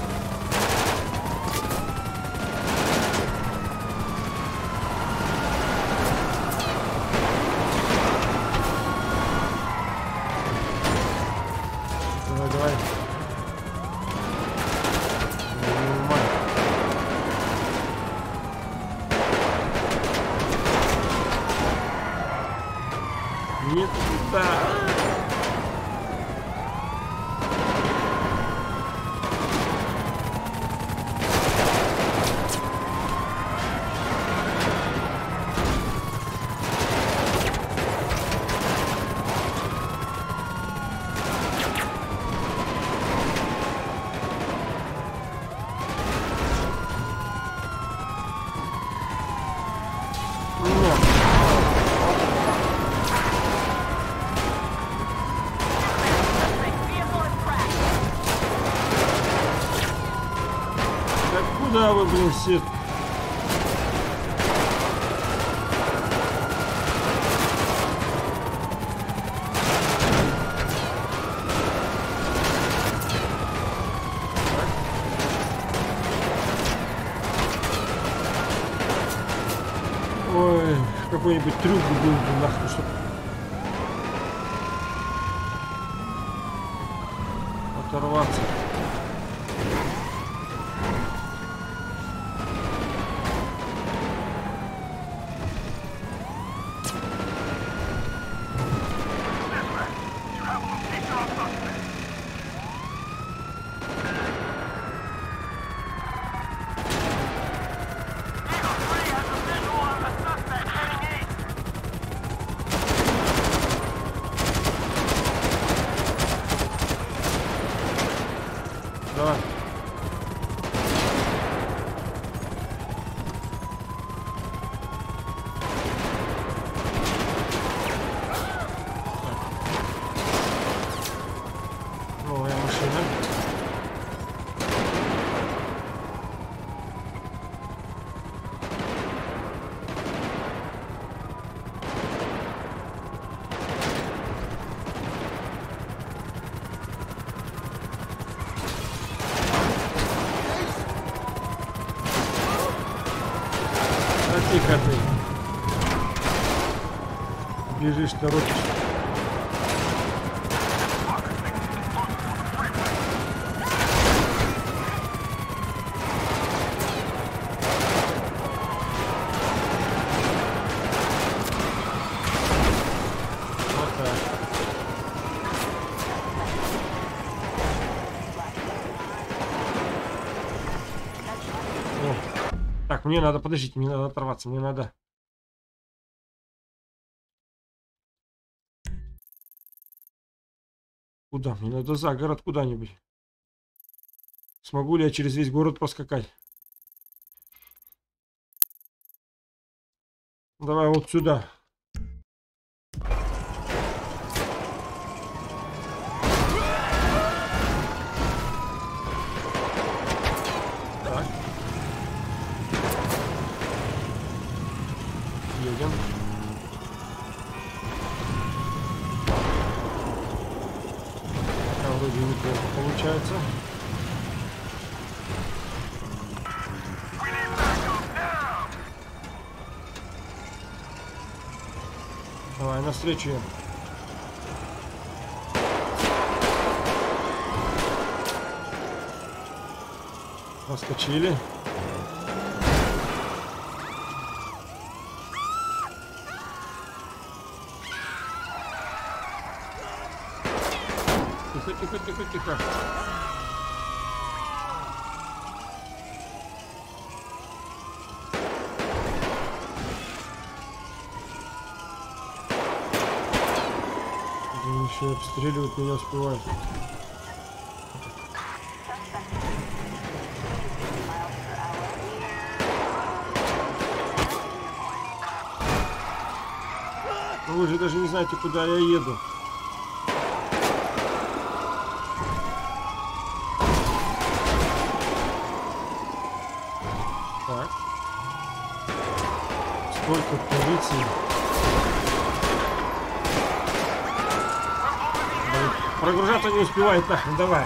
Давай, давай. Не туда. Куда вы, блин, все? Ой, какой-нибудь трюк был бы нахуй, чтобы оторваться. Давай. Новая машина. Тихо ты. Бежишь, торопишься. Вот так. О. Так, мне надо, подождите, мне надо оторваться, мне надо. Куда? Мне надо за город куда-нибудь. Смогу ли я через весь город проскакать? Давай вот сюда. Так. Едем. Пока вроде неплохо получается. Давай, навстречу им. Проскочили. Тихо, тихо, тихо, тихо. Еще обстреливать меня успевает. Вы же даже не знаете, куда я еду. Так. Сколько полиции. Прогружаться не успевает, нахрен, давай.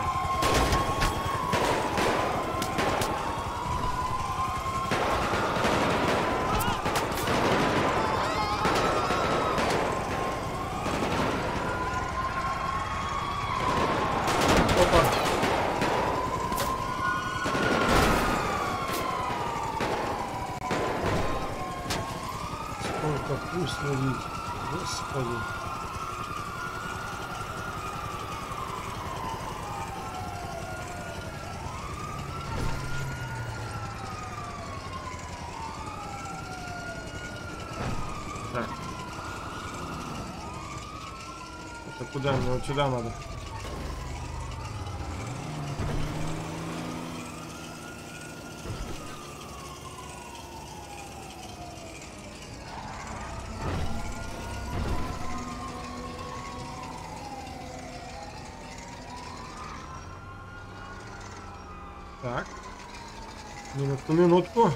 Словить. Господи. Так. Это куда? Мне вот сюда надо. Так, минутку, минутку.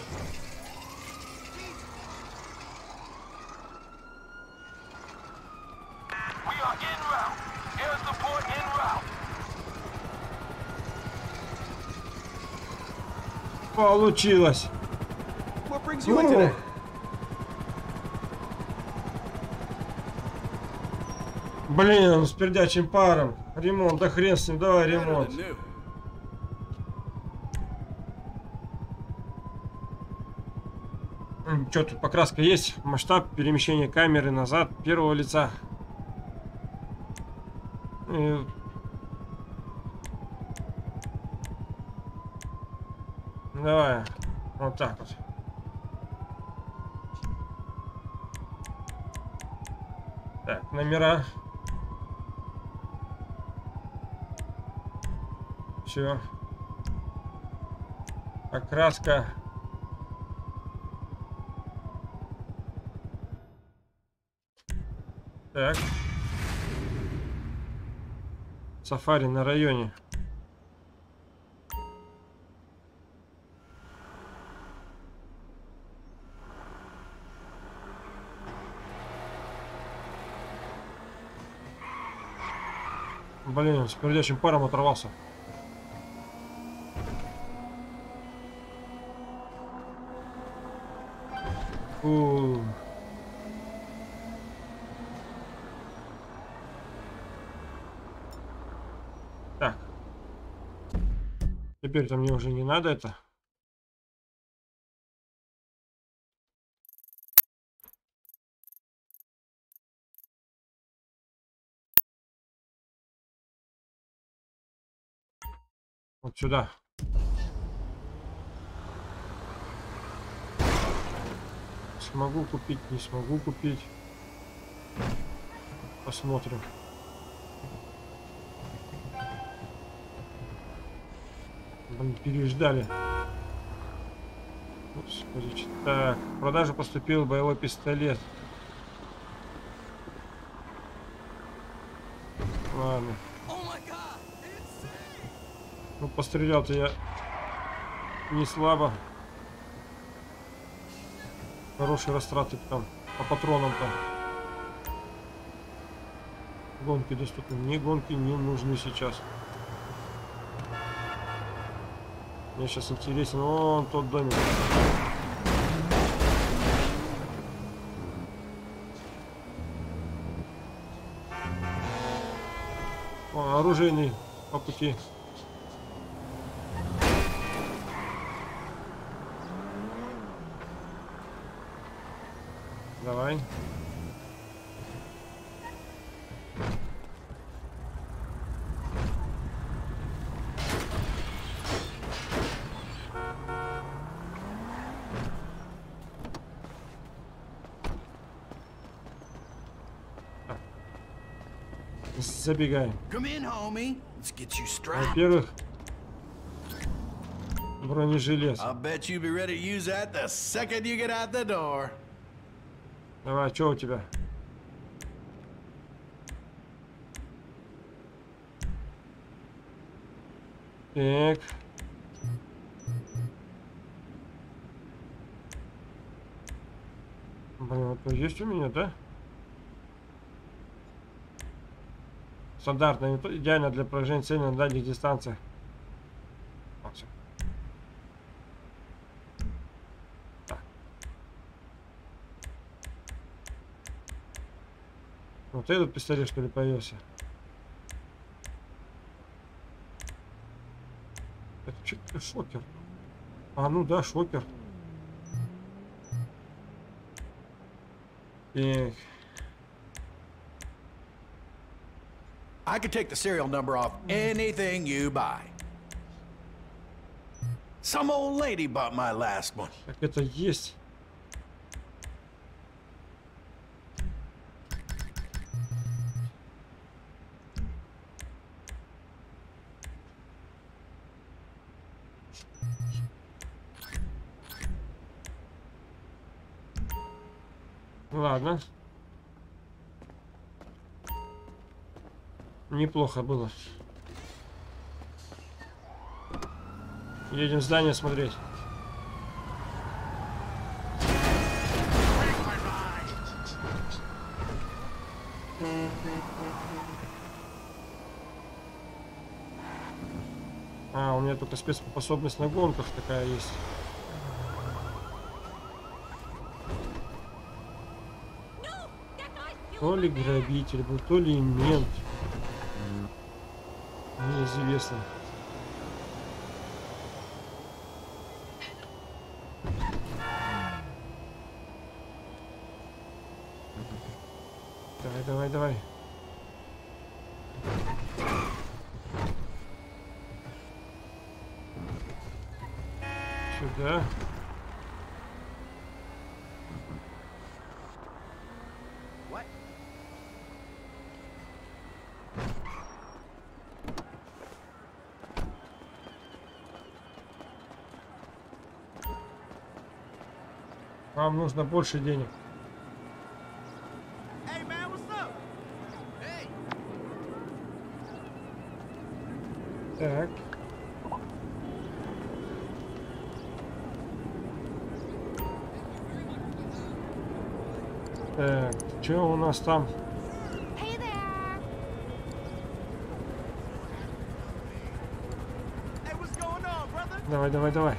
Получилось. Ну. Блин, с пердячим паром. Ремонт, да хрен с ним, давай ремонт. Что тут, покраска есть? Масштаб перемещения камеры назад первого лица. И... Давай, вот так вот. Так, номера. Все. Окраска. Так. Сафари на районе. Блин, с пердячим паром оторвался. Фу. Так. Теперь-то мне уже не надо это. Вот сюда. Смогу купить, не смогу купить. Посмотрим. Блин, переждали. Господи, так, в продажу поступил боевой пистолет. Ладно. Ну, пострелял-то я не слабо. Хорошие растраты там по патронам-то. Гонки доступны. Мне гонки не нужны сейчас. Мне сейчас интересен вон тот домик. О, оружейный по пути. Давай. Забегаем. Во-первых, бронежилет. Давай, что у тебя? Так. Блин, это есть у меня, да? Стандартно, идеально для поражения цели на дальних дистанциях. Вот, все. Так. Вот этот пистолет, что ли, появился. Это что-то шокер. А, ну да, шокер. Так. I could take the serial number off anything you buy. Some old lady bought my last one. Так это есть. Ладно. Неплохо было. Едем в здание смотреть. А, у меня только спецспособность на гонках такая есть. То ли грабитель был, то ли мент. Неизвестно. Давай, давай, давай. Сюда. Вам нужно больше денег. Hey man, what's up? Hey. Так. Так, что у нас там? Hey there. Hey, what's going on, brother? Давай, давай, давай.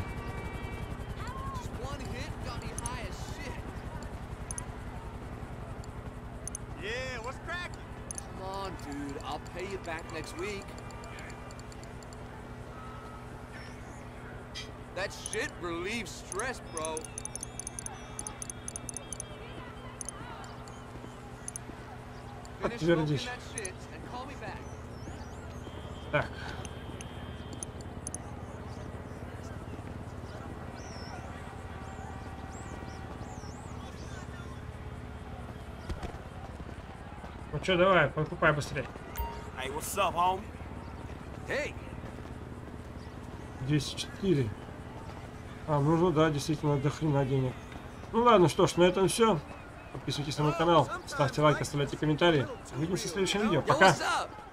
Back next week. That shit relieves stress, bro. Подтвердись. Так. Ну что, давай, покупай быстрее. Hey, what's up, homie? Hey. двести четыре. А, ну да, действительно, до хрена денег. Ну ладно, что ж, на этом все. Подписывайтесь на мой канал, ставьте лайк, оставляйте комментарии. Увидимся в следующем видео. Пока!